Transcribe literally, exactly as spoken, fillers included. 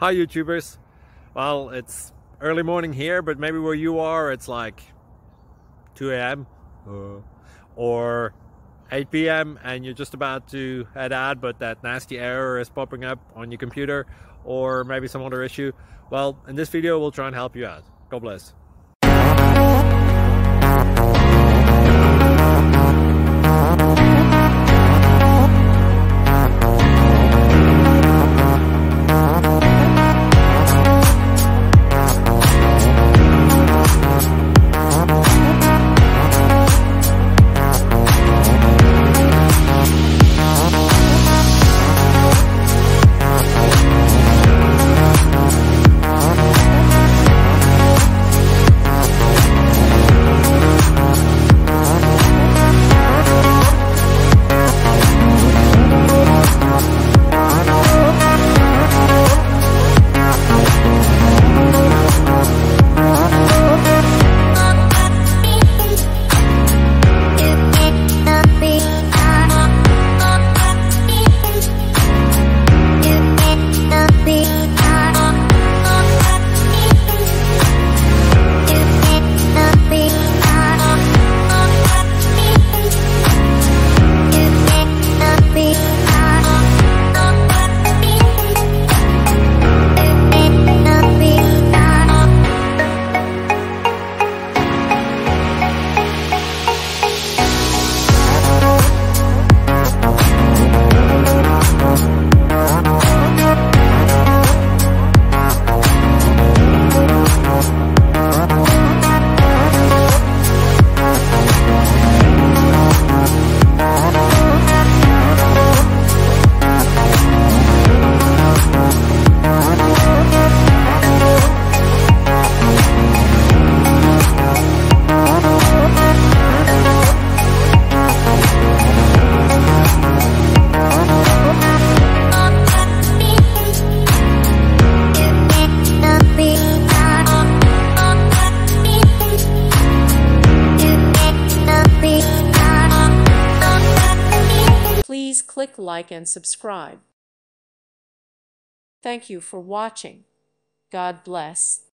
Hi YouTubers. Well, it's early morning here, but maybe where you are it's like two A M uh, or eight P M and you're just about to head out, but that nasty error is popping up on your computer, or maybe some other issue. Well, in this video we'll try and help you out. God bless. Please click like and subscribe. Thank you for watching. God bless.